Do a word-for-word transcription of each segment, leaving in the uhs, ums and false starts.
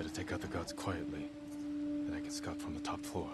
to take out the guards quietly. Then I can scout from the top floor.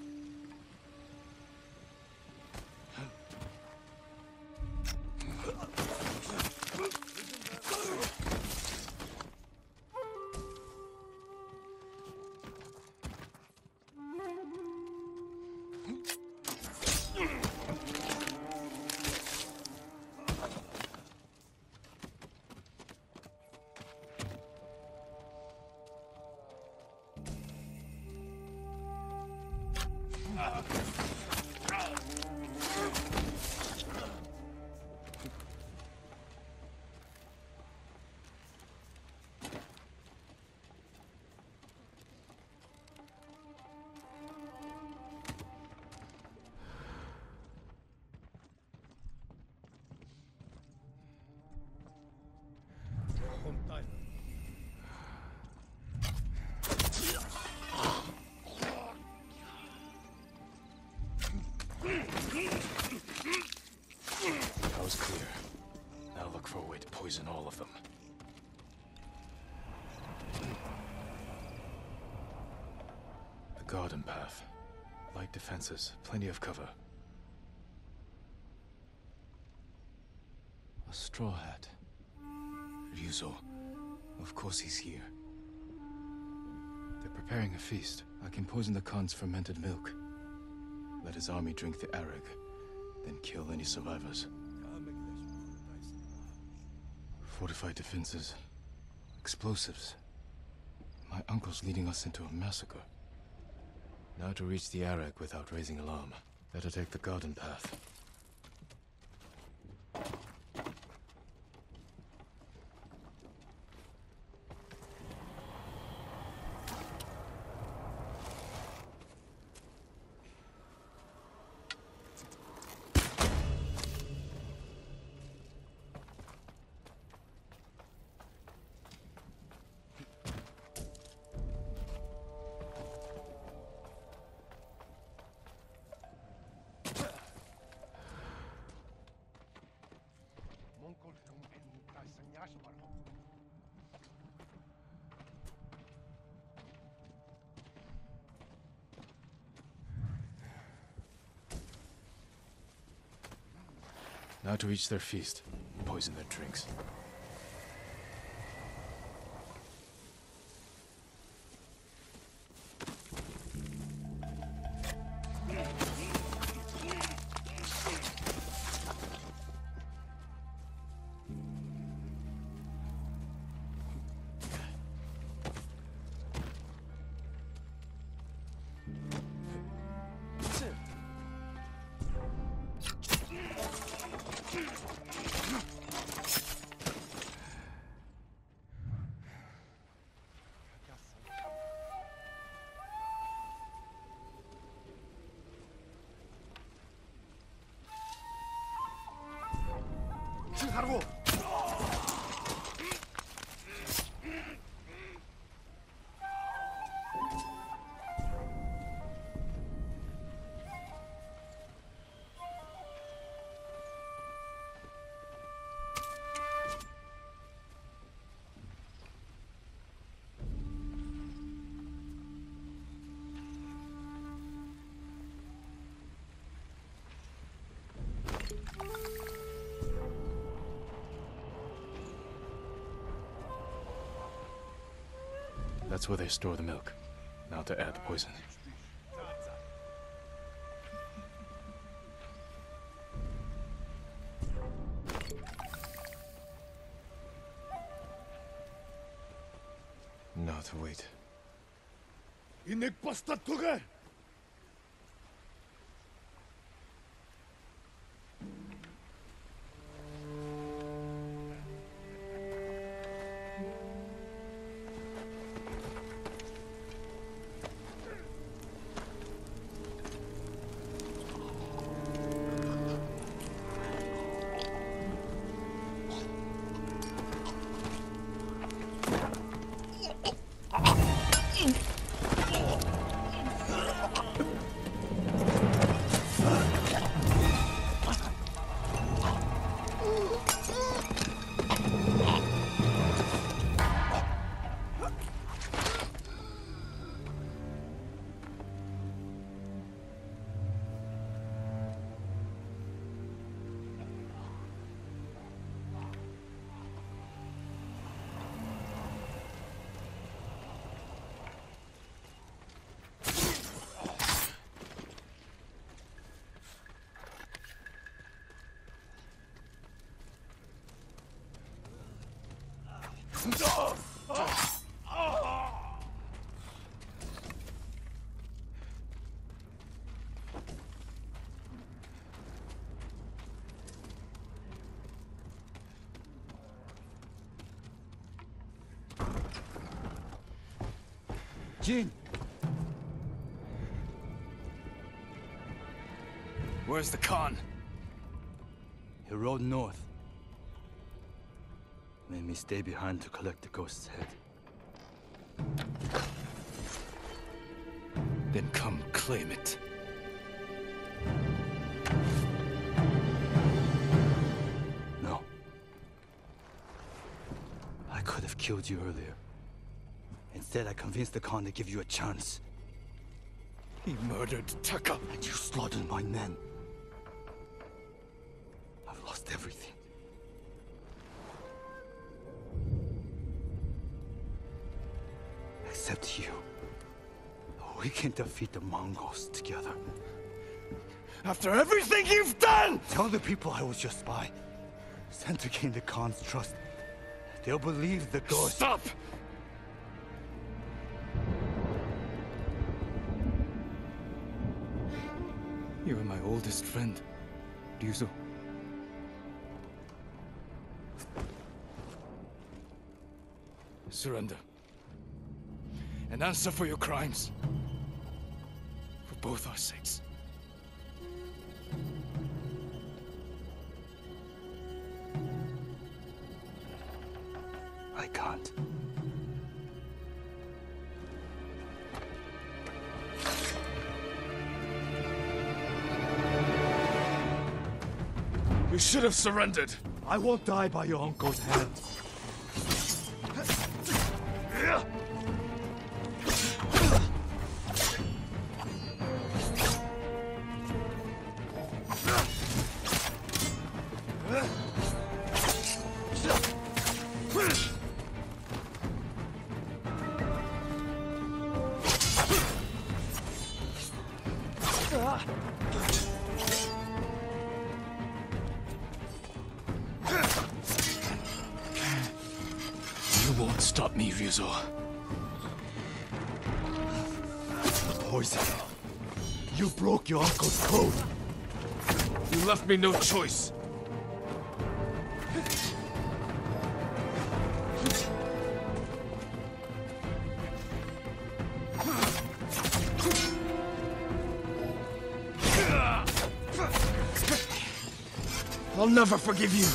That was clear. Now look for a way to poison all of them. The garden path. Light defenses, plenty of cover. A straw hat. Ryuzo. Of course he's here. They're preparing a feast. I can poison the Khan's fermented milk. Let his army drink the arag, then kill any survivors. Fortified defenses. Explosives. My uncle's leading us into a massacre. Now to reach the arag without raising alarm. Better take the garden path. Now to reach their feast. Poison their drinks. That's where they store the milk. Now to add the poison. Now to wait. Inek basta toga. Jin! Where's the Khan? He rode north. Made me stay behind to collect the ghost's head. Then come claim it. No. I could have killed you earlier. Instead, I convinced the Khan to give you a chance. He murdered Taka. And you slaughtered my men. I've lost everything. Except you. We can defeat the Mongols together. After everything you've done! Tell the people I was your spy. Sent to gain the Khan's trust. They'll believe the ghost. Stop! You are my oldest friend, Ryuzo. Surrender. And answer for your crimes. For both our sakes. I can't. You should have surrendered. I won't die by your uncle's hand. You won't stop me, Ryuzo. The poison. You broke your uncle's code. You left me no choice. I'll never forgive you.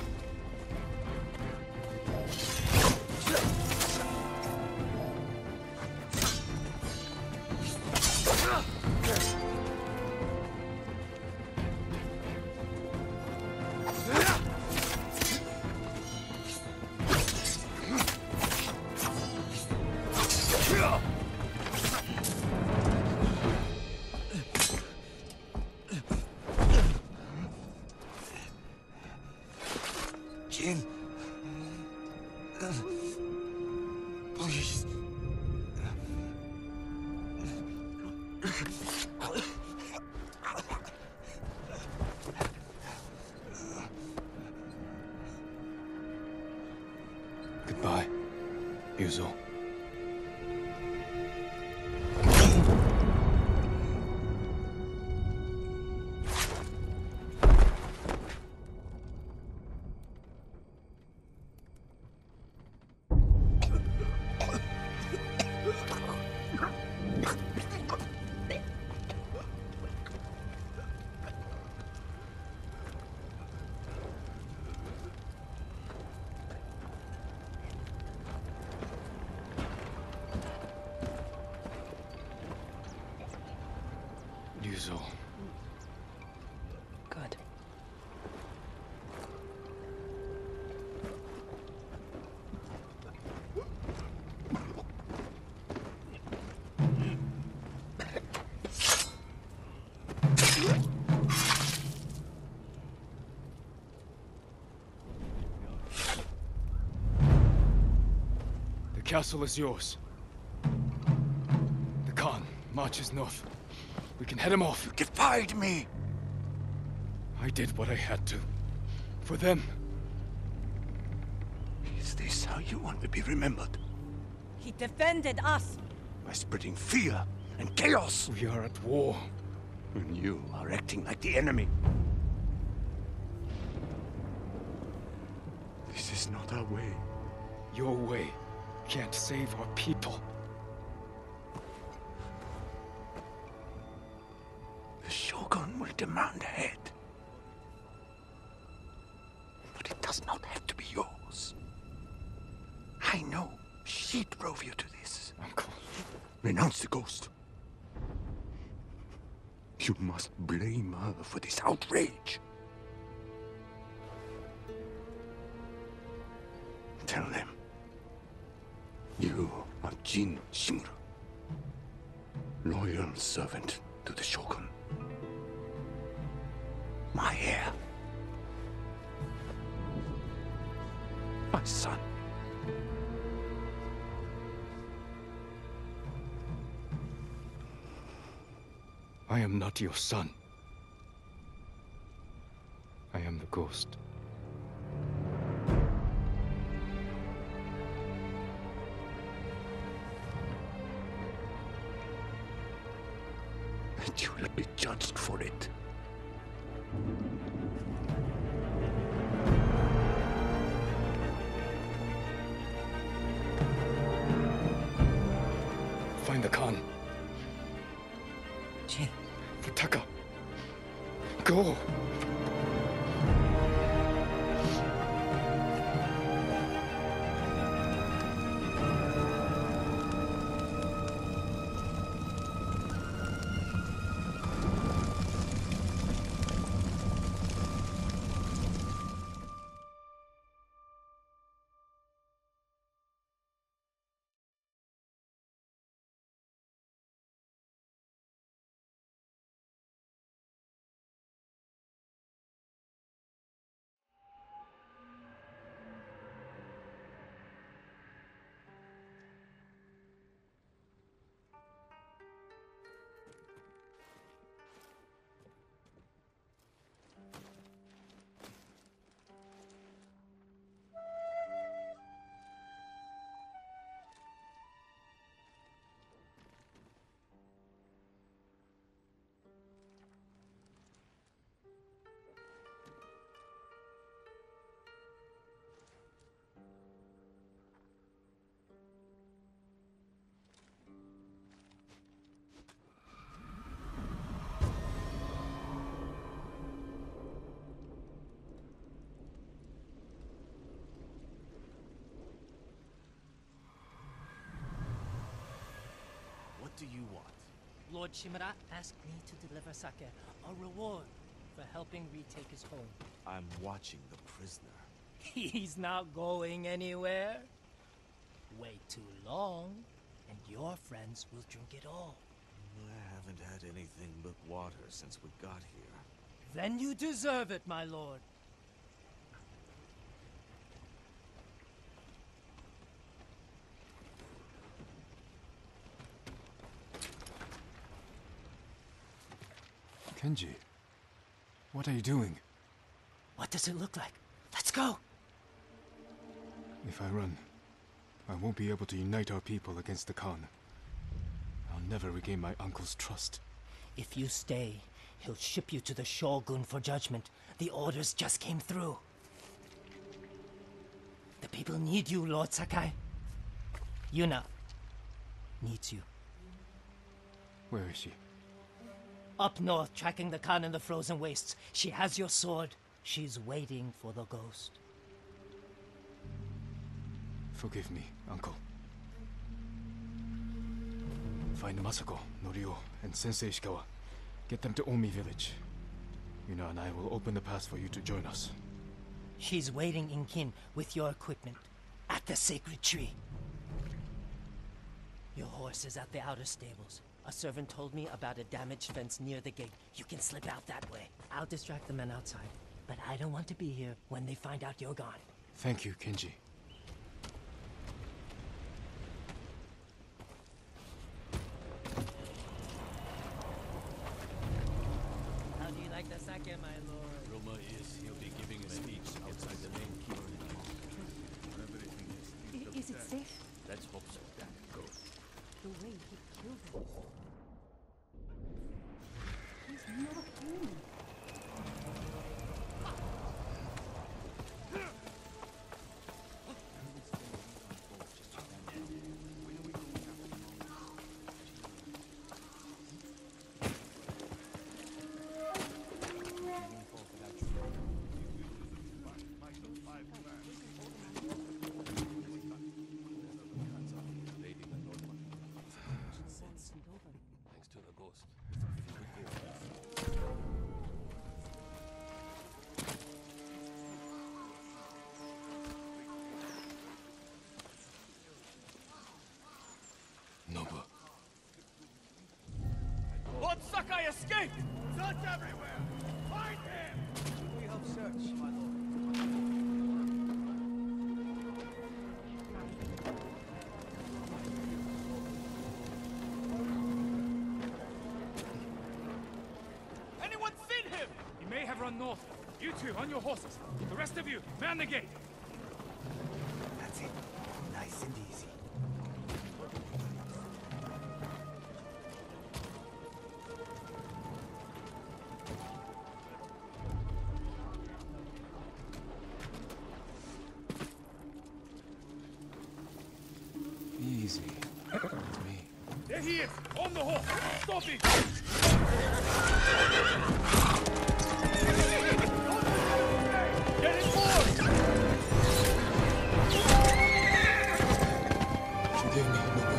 Jin. Please. Goodbye, Ryuzo. Ryuzo. Good. The castle is yours. The Khan marches north. We can head him off. You defied me! I did what I had to. For them. Is this how you want to be remembered? He defended us. By spreading fear and chaos. We are at war. And you are acting like the enemy. This is not our way. Your way can't save our people. The Shogun will demand a head. But it does not have to be yours. I know she drove you to this. Uncle. Renounce the ghost. You must blame her for this outrage. Tell them. You are Jin Shimura. Loyal servant to the Shogun. My heir. My son. I am not your son. I am the ghost. And you will be judged for it. Find the Khan. Jin. Futaka. Go! What do you want? Lord Shimura asked me to deliver Sake, a reward for helping retake his home. I'm watching the prisoner. He's not going anywhere. Wait too long, and your friends will drink it all. I haven't had anything but water since we got here. Then you deserve it, my lord. Kenji, what are you doing? What does it look like? Let's go! If I run, I won't be able to unite our people against the Khan. I'll never regain my uncle's trust. If you stay, he'll ship you to the Shogun for judgment. The orders just came through. The people need you, Lord Sakai. Yuna needs you. Where is she? Up north, tracking the Khan in the frozen wastes. She has your sword. She's waiting for the ghost. Forgive me, uncle. Find Masako, Norio, and Sensei Ishikawa. Get them to Omi village. Yuna and I will open the pass for you to join us. She's waiting in Kin with your equipment at the sacred tree. Your horse is at the outer stables. A servant told me about a damaged fence near the gate. You can slip out that way. I'll distract the men outside, but I don't want to be here when they find out you're gone. Thank you, Kenji. How do you like the sake, my lord? Roma is he'll be giving a speech outside the main keep. Is it safe? Let's hope so. Nobu. Lord Sakai escaped! Search everywhere! Find him! We help search, my lord. Anyone seen him? He may have run north. You two, on your horses. The rest of you, man the gate. That's it. Nice and easy. Easy. With me. There he is, on the horse. Stop him! Get inboard! Forgive me, Nobu.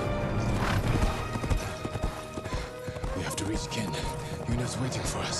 We have to reach Ken. Yuna's waiting for us.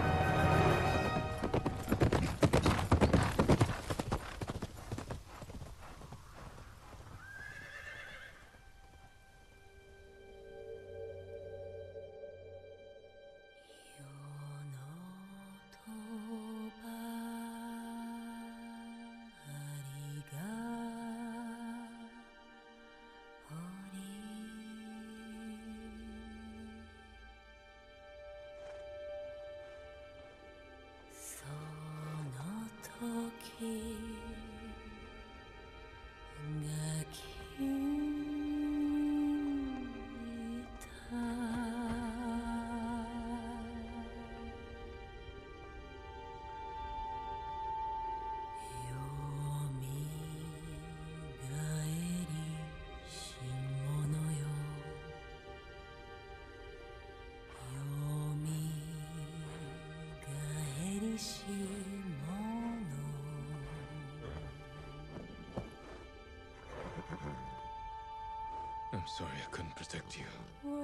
I'm sorry I couldn't protect you.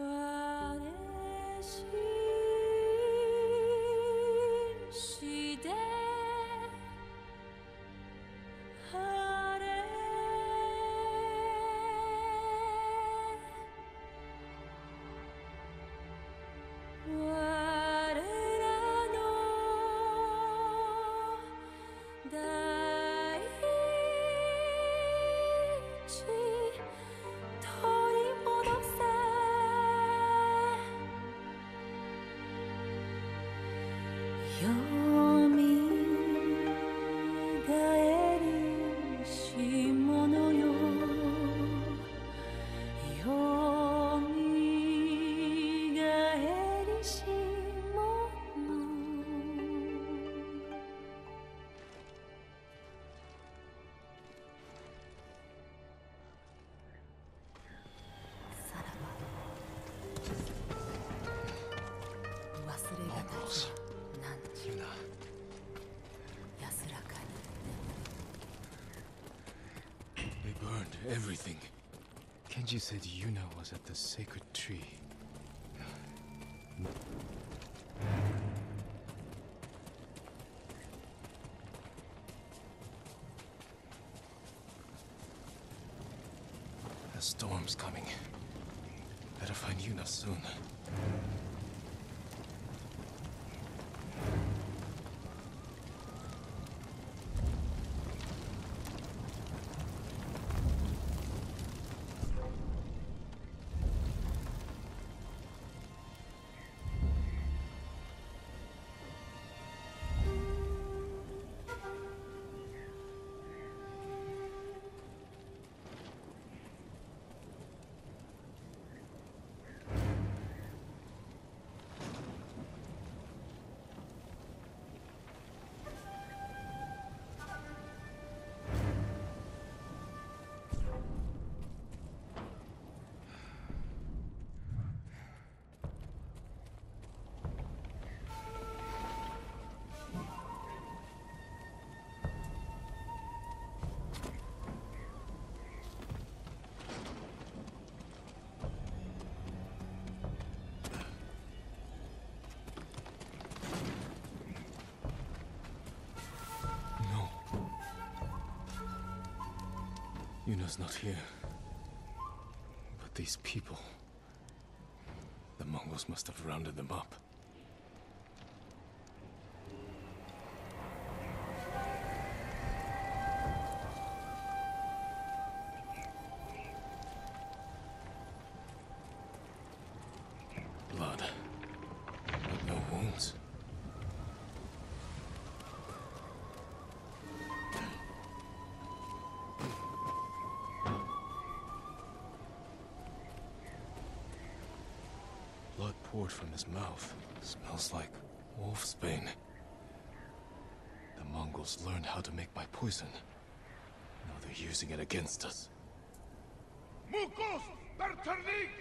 They burned everything. Kenji said Yuna was at the sacred tree. The storm's coming. Better find Yuna soon. Yuna's not here. But these people... The Mongols must have rounded them up. Blood. But no wounds. Blood poured from his mouth. Smells like wolf's bane. The Mongols learned how to make my poison. Now they're using it against us. Mukos! Berternig!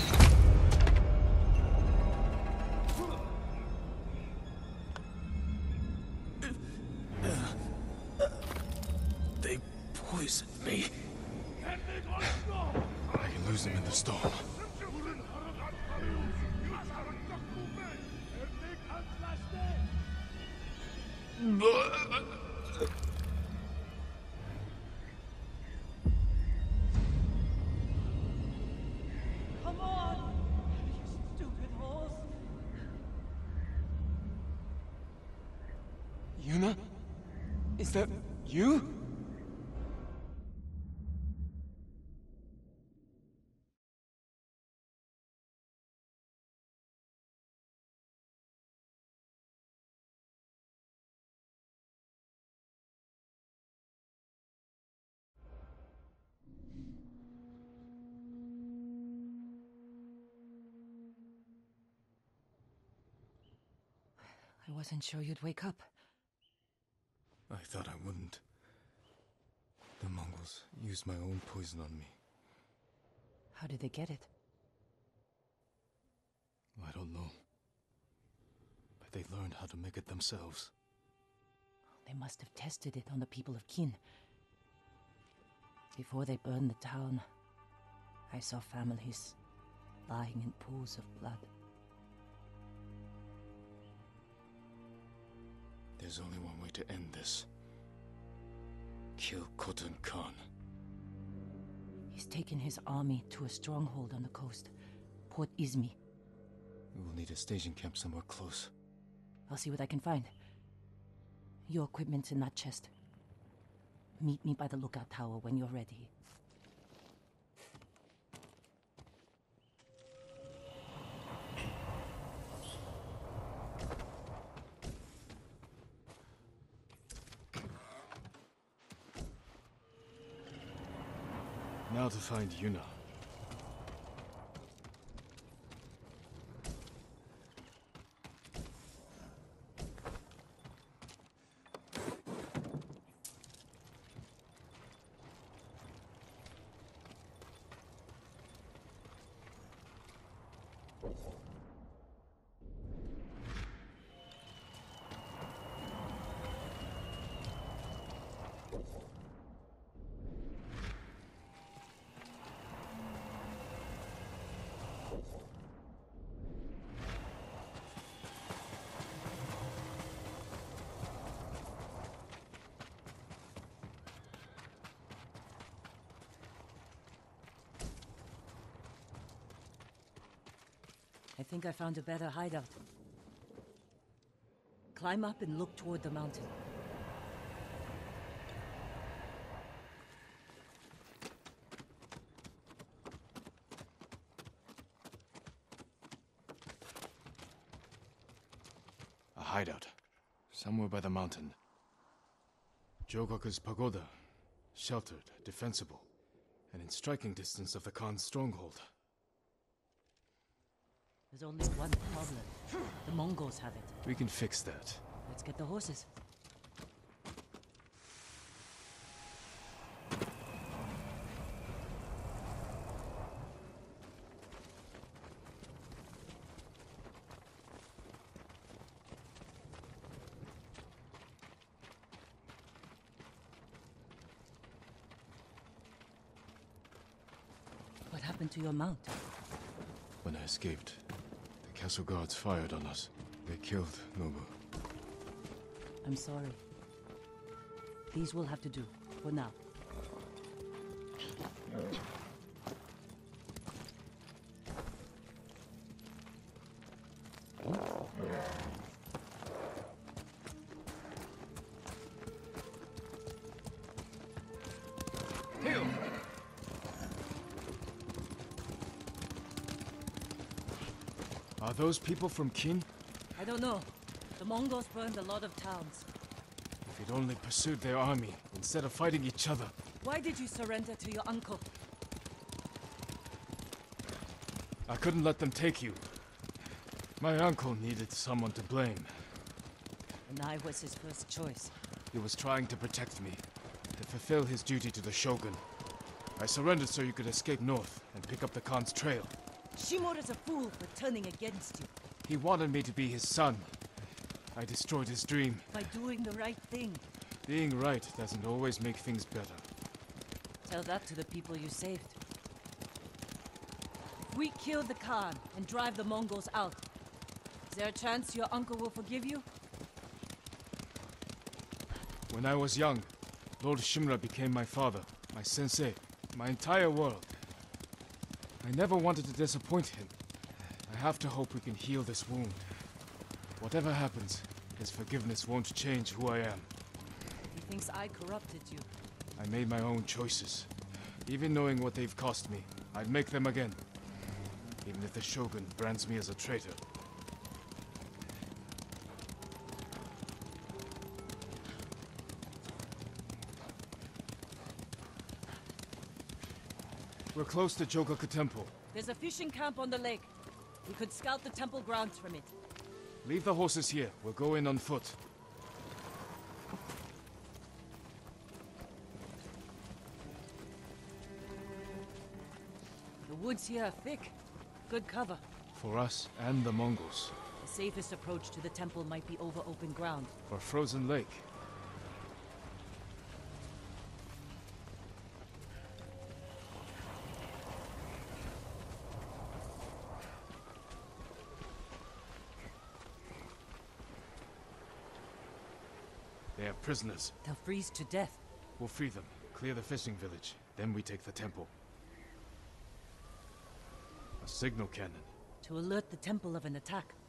They poisoned me. I can lose them in the storm. Come on! You stupid horse! Yuna? Is that you? I wasn't sure you'd wake up. I thought I wouldn't. The Mongols used my own poison on me. How did they get it? I don't know. But they learned how to make it themselves. They must have tested it on the people of Qin. Before they burned the town, I saw families lying in pools of blood. There's only one way to end this. Kill Khotun Khan. He's taken his army to a stronghold on the coast, Port Izmi. We will need a staging camp somewhere close. I'll see what I can find. Your equipment's in that chest. Meet me by the lookout tower when you're ready. Now to find Yuna. I think I found a better hideout. Climb up and look toward the mountain. A hideout. Somewhere by the mountain. Jogoku's pagoda. Sheltered, defensible, and in striking distance of the Khan's stronghold. There's only one problem. The Mongols have it. We can fix that. Let's get the horses. What happened to your mount? When I escaped, the castle guards fired on us. They killed Nobu. I'm sorry. These will have to do, for now. Heal! Are those people from Qin? I don't know. The Mongols burned a lot of towns. If you'd only pursued their army, instead of fighting each other. Why did you surrender to your uncle? I couldn't let them take you. My uncle needed someone to blame. And I was his first choice. He was trying to protect me, to fulfill his duty to the Shogun. I surrendered so you could escape north and pick up the Khan's trail. Shimura's a fool for turning against you. He wanted me to be his son. I destroyed his dream. By doing the right thing. Being right doesn't always make things better. Tell that to the people you saved. If we kill the Khan and drive the Mongols out, is there a chance your uncle will forgive you? When I was young, Lord Shimura became my father, my sensei, my entire world. I never wanted to disappoint him. I have to hope we can heal this wound. Whatever happens, his forgiveness won't change who I am. He thinks I corrupted you. I made my own choices. Even knowing what they've cost me, I'd make them again. Even if the Shogun brands me as a traitor. We're close to Jogaku Temple. There's a fishing camp on the lake. We could scout the temple grounds from it. Leave the horses here. We'll go in on foot. The woods here are thick. Good cover. For us and the Mongols. The safest approach to the temple might be over open ground. Or frozen lake. They have prisoners. They'll freeze to death. We'll free them, clear the fishing village, then we take the temple. A signal cannon. To alert the temple of an attack.